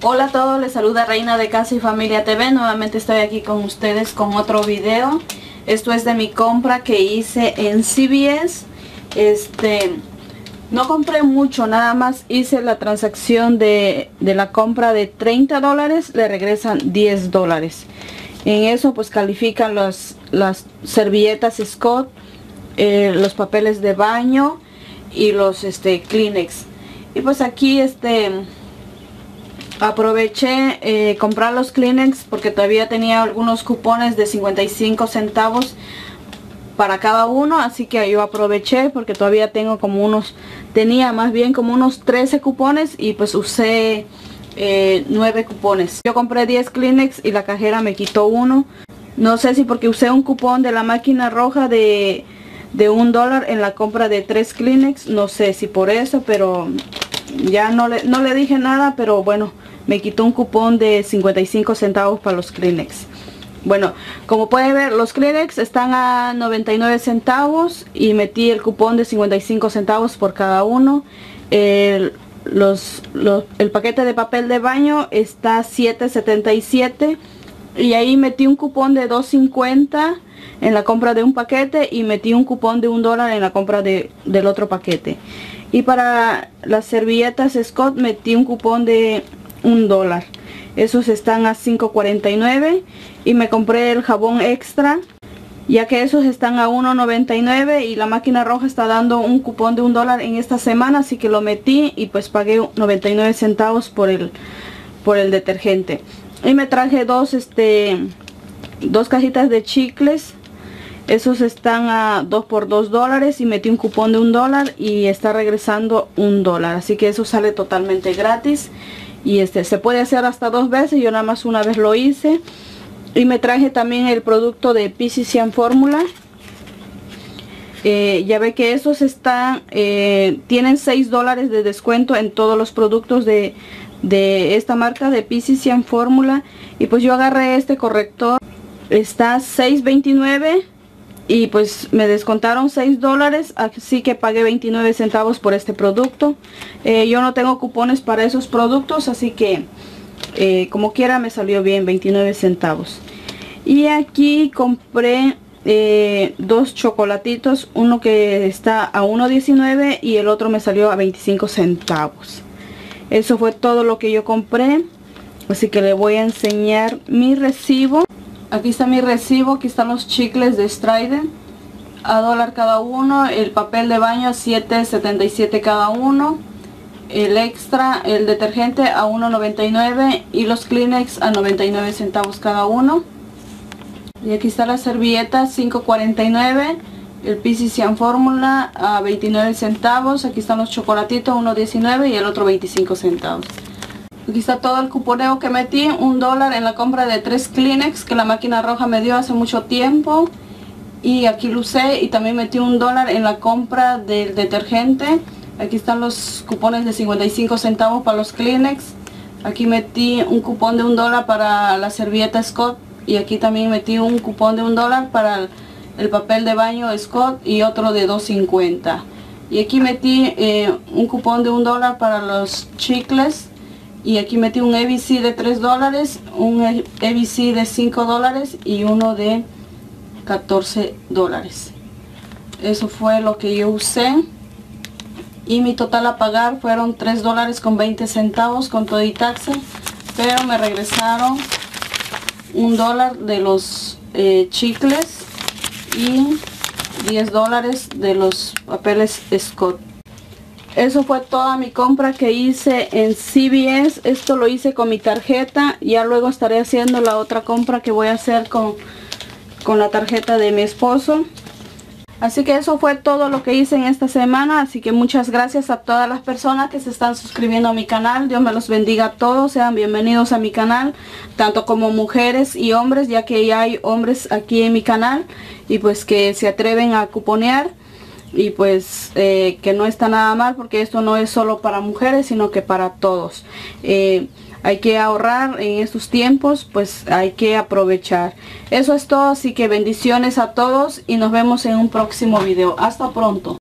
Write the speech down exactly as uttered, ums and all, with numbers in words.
Hola a todos, les saluda Reina de Casa y Familia T V. Nuevamente estoy aquí con ustedes con otro video. Esto es de mi compra que hice en C V S. Este, no compré mucho, nada más hice la transacción de, de la compra de treinta dólares, le regresan diez dólares. En eso pues califican los, las servilletas Scott, eh, los papeles de baño y los este, Kleenex. Y pues aquí este... aproveché eh, comprar los Kleenex porque todavía tenía algunos cupones de cincuenta y cinco centavos para cada uno, así que yo aproveché porque todavía tengo como unos, tenía más bien como unos trece cupones y pues usé eh, nueve cupones. Yo compré diez Kleenex y la cajera me quitó uno. No sé si porque usé un cupón de la máquina roja de, de un dólar en la compra de tres Kleenex, no sé si por eso, pero ya no le, no le dije nada, pero bueno, me quitó un cupón de cincuenta y cinco centavos para los Kleenex. Bueno, como pueden ver, los Kleenex están a noventa y nueve centavos y metí el cupón de cincuenta y cinco centavos por cada uno. El, los, los, el paquete de papel de baño está a siete setenta y siete y ahí metí un cupón de dos cincuenta en la compra de un paquete y metí un cupón de un dólar en la compra de, del otro paquete. Y para las servilletas Scott metí un cupón de un dólar. Esos están a cinco cuarenta y nueve. Y me compré el jabón extra, ya que esos están a uno noventa y nueve y la máquina roja está dando un cupón de un dólar en esta semana, así que lo metí y pues pagué noventa y nueve centavos por el por el detergente. Y me traje dos este dos cajitas de chicles. Esos están a dos por dos dólares y metí un cupón de un dólar y está regresando un dólar, así que eso sale totalmente gratis. Y este se puede hacer hasta dos veces, yo nada más una vez lo hice. Y me traje también el producto de Physicians Formula. Eh, ya ve que esos están, eh, tienen seis dólares de descuento en todos los productos de, de esta marca de Physicians Formula. Y pues yo agarré este corrector, está seis veintinueve. Y pues me descontaron seis dólares, así que pagué veintinueve centavos por este producto. Eh, yo no tengo cupones para esos productos, así que eh, como quiera me salió bien, veintinueve centavos. Y aquí compré eh, dos chocolatitos, uno que está a uno diecinueve y el otro me salió a veinticinco centavos. Eso fue todo lo que yo compré, así que le voy a enseñar mi recibo. Aquí está mi recibo, aquí están los chicles de Stryden a dólar cada uno, el papel de baño a siete setenta y siete cada uno, el extra, el detergente a uno noventa y nueve y los Kleenex a noventa y nueve centavos cada uno. Y aquí está la servilleta cinco cuarenta y nueve, el Physicians Formula a veintinueve centavos, aquí están los chocolatitos uno diecinueve y el otro veinticinco centavos. Aquí está todo el cuponeo que metí, un dólar en la compra de tres Kleenex que la máquina roja me dio hace mucho tiempo. Y aquí lo usé y también metí un dólar en la compra del detergente. Aquí están los cupones de cincuenta y cinco centavos para los Kleenex. Aquí metí un cupón de un dólar para la servilleta Scott. Y aquí también metí un cupón de un dólar para el, el papel de baño Scott y otro de dos cincuenta. Y aquí metí eh, un cupón de un dólar para los chicles. Y aquí metí un A B C de tres dólares, un A B C de cinco dólares y uno de catorce dólares. Eso fue lo que yo usé. Y mi total a pagar fueron tres dólares con veinte centavos con todo y taxa. Pero me regresaron un dólar de los eh, chicles y diez dólares de los papeles Scott. Eso fue toda mi compra que hice en C V S. Esto lo hice con mi tarjeta. Ya luego estaré haciendo la otra compra que voy a hacer con, con la tarjeta de mi esposo. Así que eso fue todo lo que hice en esta semana. Así que muchas gracias a todas las personas que se están suscribiendo a mi canal. Dios me los bendiga a todos. Sean bienvenidos a mi canal, tanto como mujeres y hombres, ya que ya hay hombres aquí en mi canal. Y pues que se atreven a cuponear. Y pues eh, que no está nada mal, porque esto no es solo para mujeres, sino que para todos. Eh, hay que ahorrar en estos tiempos, pues hay que aprovechar. Eso es todo, así que bendiciones a todos y nos vemos en un próximo video. Hasta pronto.